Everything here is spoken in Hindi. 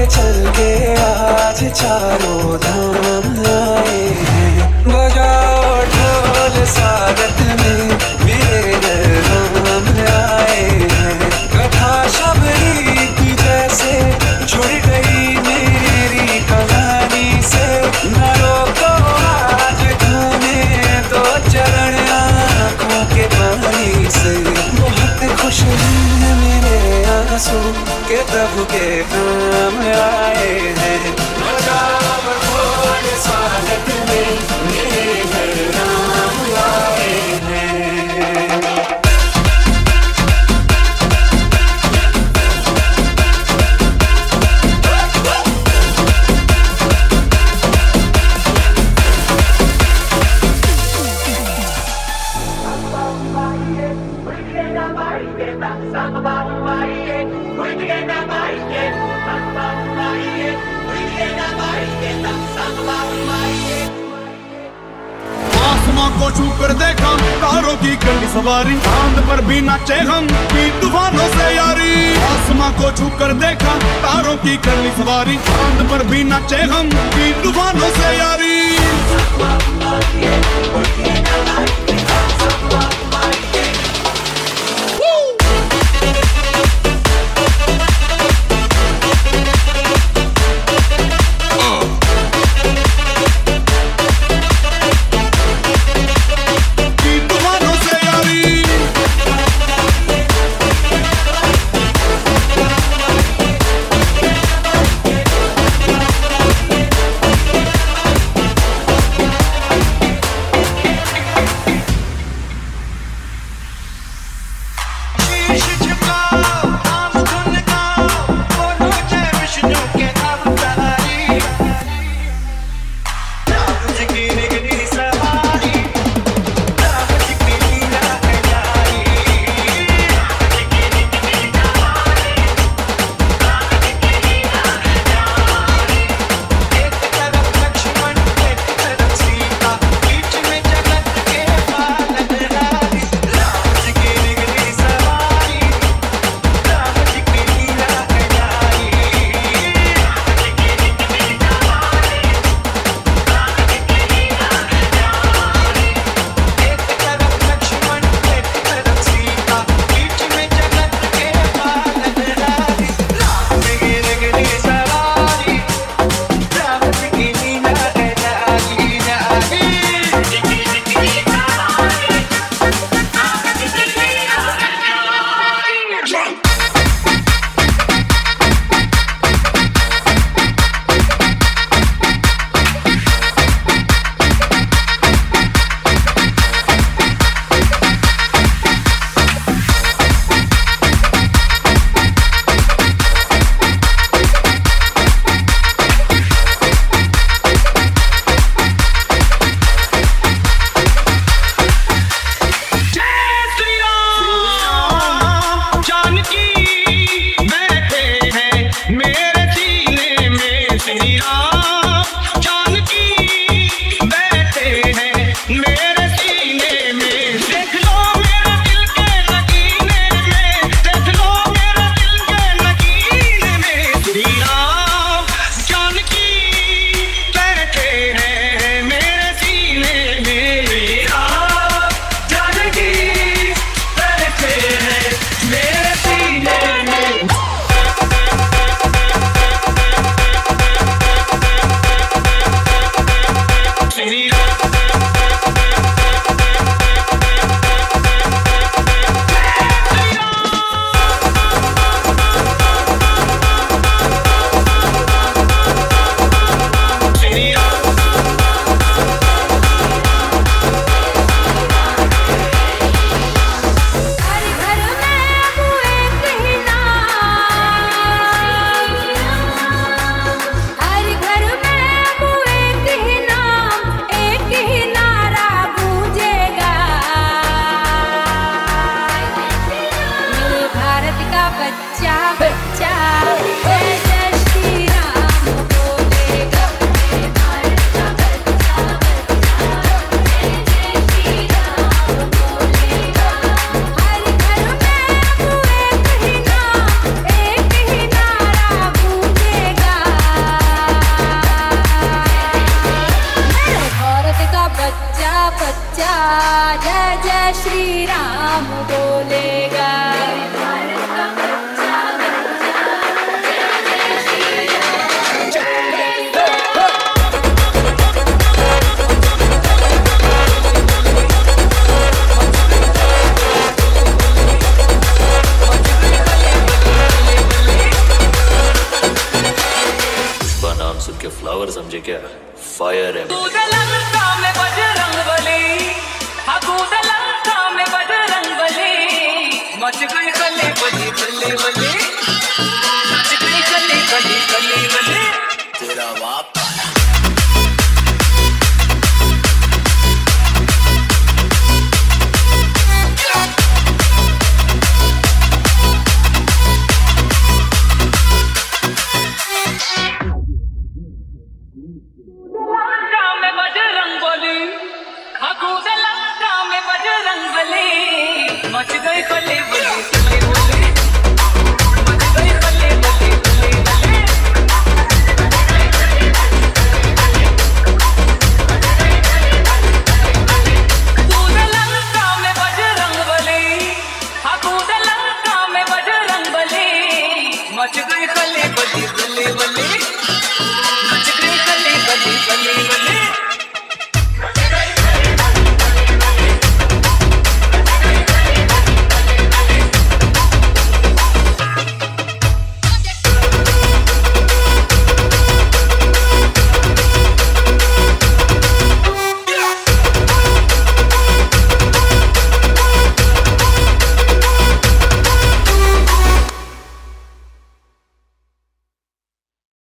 चल के आज चारों धाम आए हैं। बजाओ ढोल स्वागत में मेरे नाम आए हैं। कथा शबरी की जैसे जुड़ गई मेरी कहानी से। न रोको आज धोने दो चरण आँखों के पानी से। बहुत खुश हैं मेरे आंसू के प्रभु के काम आए हैं। बजाओ ढोल स्वागत में मेरे घर नाम आए हैं। आसमां को छू कर देखा तारों की कड़ी सवारी। चांद पर भी नाचे हम की तूफानों से यारी। आसमां को छू कर देखा तारों की कड़ी सवारी। चांद पर भी नाचे हम की तूफानों से यारी। श्री राम बोलेगा। नाम सुन के फ्लावर समझे क्या? फायर है। मच गई कली बली कली बली, मच गई कली कली कली बली। तेरा बाप मच गई खली बली खली बली, मच गई खली बली खली बली। कूद लंका में बजरंग बली, हाँ कूद लंका में बजरंग बली। मच गई खली बली खली बली।